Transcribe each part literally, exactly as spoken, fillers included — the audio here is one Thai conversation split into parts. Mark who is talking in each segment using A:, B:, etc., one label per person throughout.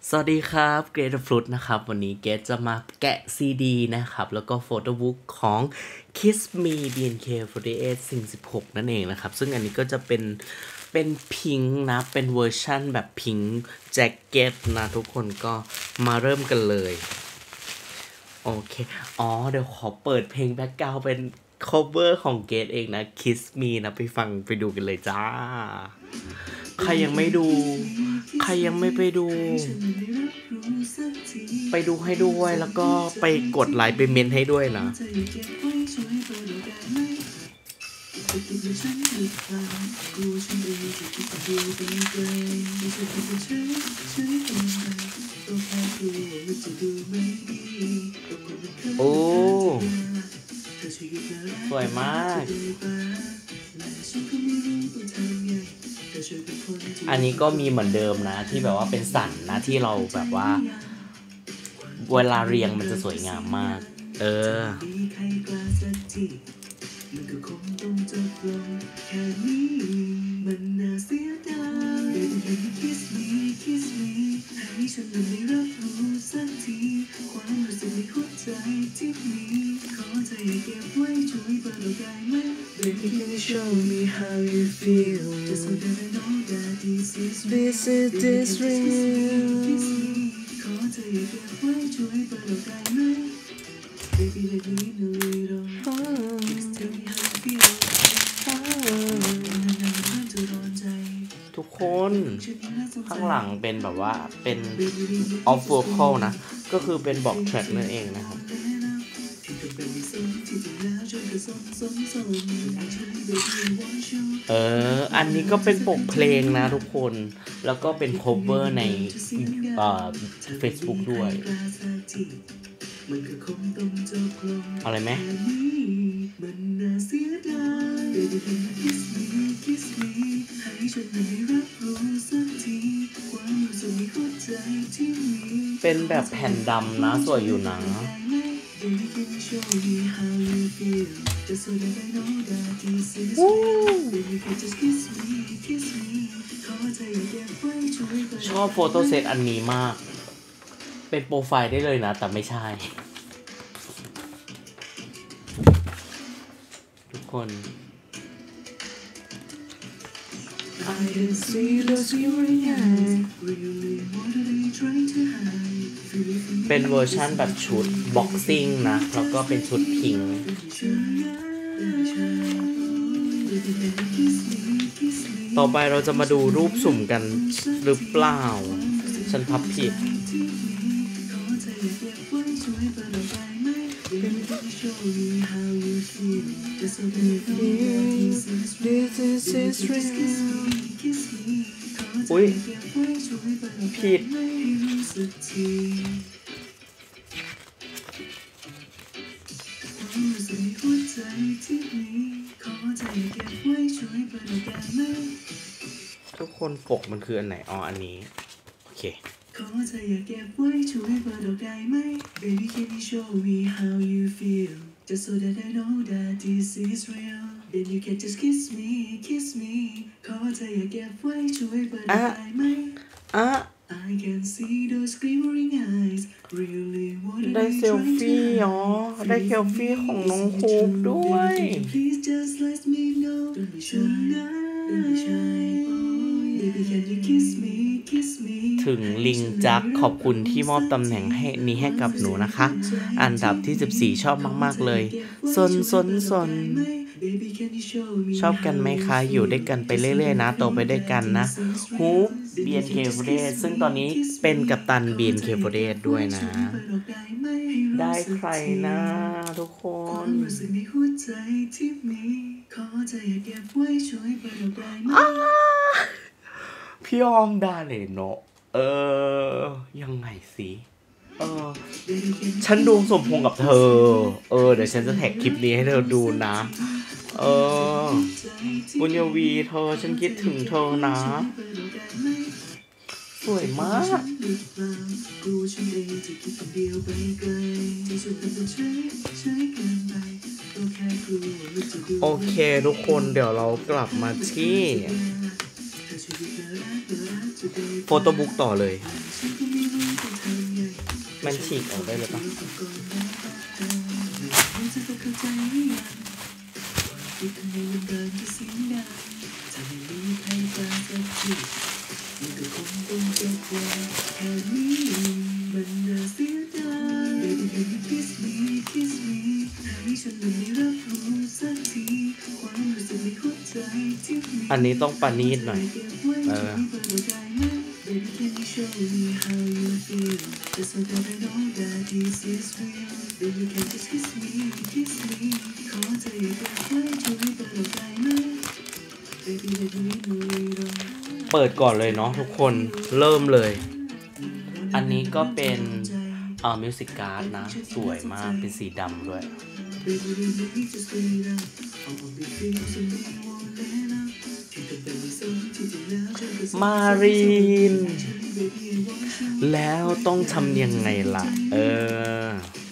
A: สวัสดีครับเกรทฟลุตนะครับวันนี้เกรทจะมาแกะซีดีนะครับแล้วก็โฟโต้บุ๊กของ Kiss Me บี เอ็น เค สี่สิบแปด สิ่งสิบหกนั่นเองนะครับซึ่งอันนี้ก็จะเป็นเป็นพิงค์นะเป็นเวอร์ชั่นแบบพิงค์แจ็คเก็ตนะทุกคนก็มาเริ่มกันเลยโอเคอ๋อเดี๋ยวขอเปิดเพลงแบ็คกราวด์เป็น cover ของเกรทเองนะ Kiss Me นะไปฟังไปดูกันเลยจ้าใครยังไม่ดูใครยังไม่ไปดูไปดูให้ด้วยแล้วก็ไปกดไลค์ไปเมนให้ด้วยนะโอ้สวยมากอันนี้ก็มีเหมือนเดิมนะที่แบบว่าเป็นสันนะที่เราแบบว่าเวลาเรียงมันจะสวยงามมากเออShow me how you feel. Just so that I know that this is this is this real. ขอเธออย่าเก็บไว้ช่วยเปิดโอกาสไหม Baby let me in a little. Just tell me how you feel. ทุกคนข้างหลังเป็นแบบว่าเป็น off vocal นะก็คือเป็นบอกแทร็กนั่นเองนะครับเอออันนี้ก็เป็นปกเพลงนะทุกคนแล้วก็เป็น cover ในเอ่อ Facebook ด้วยอะไรไหมเป็นแบบแผ่นดำนะสวยอยู่นะชอบโฟโต้เซตอันนี้มากเป็นโปรไฟล์ได้เลยนะแต่ไม่ใช่ทุกคนเป็นเวอร์ชันแบบชุดบ็อกซิ่งนะแล้วก็เป็นชุดพิงค์ต่อไปเราจะมาดูรูปสุ่มกันหรือเปล่าฉันพับผิดอุ๊ยผิดทุกคนปกมันคืออันไหนอ๋ออันนี้โอเคขอเธออย่าเก็บไว้ช่วยเปิดออกได้ไหม Baby can you show me how you feel just so that I know that this is real then you can just kiss me kiss me ขอเธออย่าเก็บไว้ช่วยเปิดออกได้ไหมอ่ะ I can see those glimmering eyes really want to ได้เซลฟี่อ๋อได้เซลฟี่ของน้องฮูปด้วย Please just let me know don't be shy don't be shy baby can you kiss me kiss me ถึงลิงจักขอบคุณที่มอบตำแหน่งให้นี้ให้กับหนูนะคะอันดับที่สิบสี่ชอบมากๆเลยซนซนซนชอบกันไหมคะอยู่ด้วยกันไปเรื่อยๆนะโตไปด้วยกันนะฮูป บี เอ็น เค สี่สิบแปดซึ่งตอนนี้เป็นกัปตัน บี เอ็น เค สี่สิบแปดด้วยนะได้ใครนะทุกคนพี่ออมดาเลยเนาะเออยังไงสิเออฉันดวงสมพงษ์กับเธอเออเดี๋ยวฉันจะแท็กคลิปนี้ให้เธอดูนะเออบุญยวีเธอฉันคิดถึงเธอนะสวยมากโอเคทุกคนเดี๋ยวเรากลับมาที่ โฟโต้บุ๊กต่อเลย
B: มันฉีกออกได้เลยปะอันนี้ต้องปานีดหน่อยเออเปิดก่อนเลยเนาะทุกคนเริ่มเลยอันนี้ก็เป็นเอ่อมิวสิกการ์ดนะสวยมากเป็นสีดำด้วยมารีนแล้วต้องทำยังไงล่ะเออ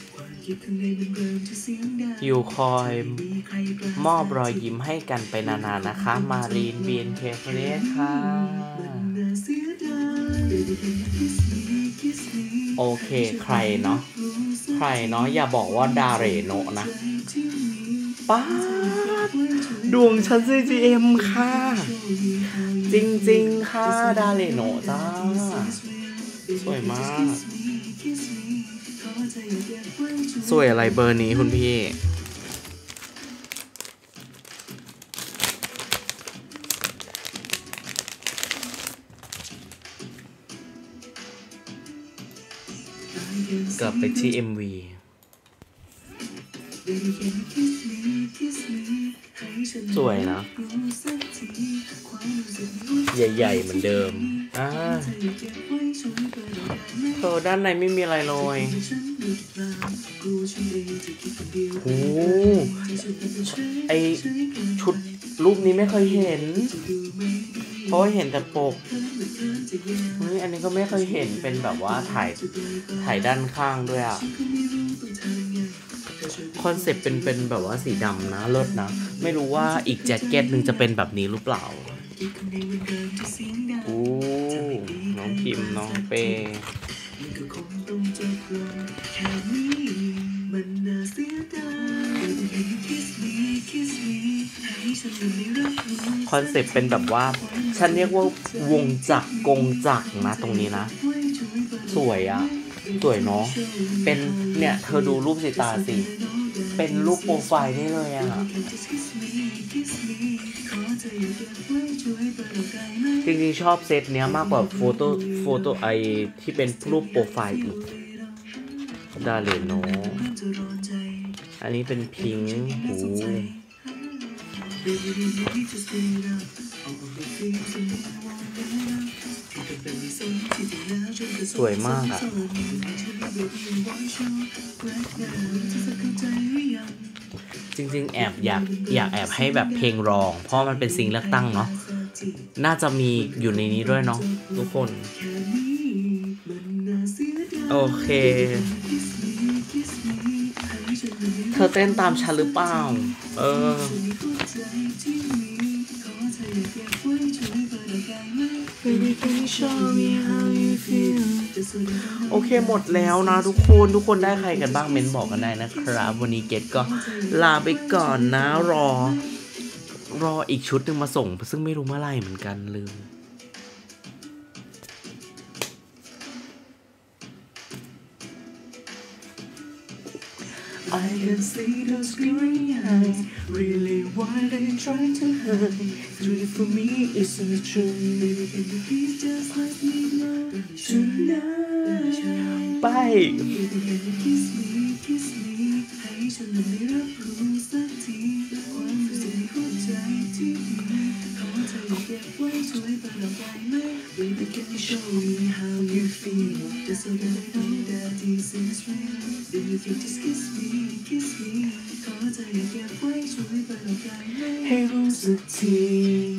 B: อยู่คอยมอบรอยยิ้มให้กันไปนานๆนะคะมารีน บี เอ็น เค เฟรชค่ะโอเคใครเนาะใครเนาะอย่าบอกว่าดาเรโนะนะป้าดวงชั้น ซี จี เอ็ม ค่ะจริงๆค่ะดาเรโนะจ้าสวยมากสวยอะไรเบอร์นี้คุณพี่กลับไปที่ เอ็ม วี สวยนะใหญ่ๆเหมือนเดิมอ่าโถด้านในไม่มีอะไรเลยโอ้ไอชุดรูปนี้ไม่เคยเห็นเพราะเห็นแต่ปกเฮ้ยอันนี้ก็ไม่เคยเห็นเป็นแบบว่าถ่ายถ่ายด้านข้างด้วยอ่ะคอนเซ็ปต์เป็นเป็นแบบว่าสีดำนะเลิศนะไม่รู้ว่าอีกแจ็คเก็ตหนึ่งจะเป็นแบบนี้หรือเปล่าโอ้น้องพิมน้องเป้คอนเซ็ปต์เป็นแบบว่าฉันเรียกว่าวงจักรกงจักรนะตรงนี้นะสวยอะสวยเนาะเป็นเนี่ยเธอดูรูปสีตาสิเป็นรูปโปรไฟล์ได้เลยอะจริงๆชอบเซตเนี้ยมากกว่าโฟโต้โฟโต้ไอที่เป็นรูปโปรไฟล์อีกดาเลโนอันนี้เป็นพิงค์หูสวยมากอะจริงๆแอบอยากอยากแอบให้แบบเพลงรองเพราะมันเป็นซิงเลือกตั้งเนาะน่าจะมีอยู่ในนี้ด้วยเนาะทุกคนโอเคเธอเต้นตามฉันหรือเปล่าเออโอเคหมดแล้วนะทุกคนทุกคนได้ใครกันบ้างเม้นบอกกันได้นะครับวันนี้เกตก็ลาไปก่อนนะรอรออีกชุดหนึ่งมาส่งซึ่งไม่รู้เมื่อไหร่เหมือนกันลืมI can see those green eyes, really what they try to hide. True for me, it's the truth. Baby, can you please just let me know tonight? Bye. Baby, can you kiss me, kiss me? ให้ฉันได้รับรู้สักทีความรู้สึกในหัวใจที่มีขอเธอเก็บไว้ช่วยเปิดออกได้ไหม Baby, can you show me how you feel? Just so that I know that this is real. Baby, can you just kiss me?Kiss me ขอเธออย่าเก็บไว้ช่วยเปิดโอกาสให้รู้สึกที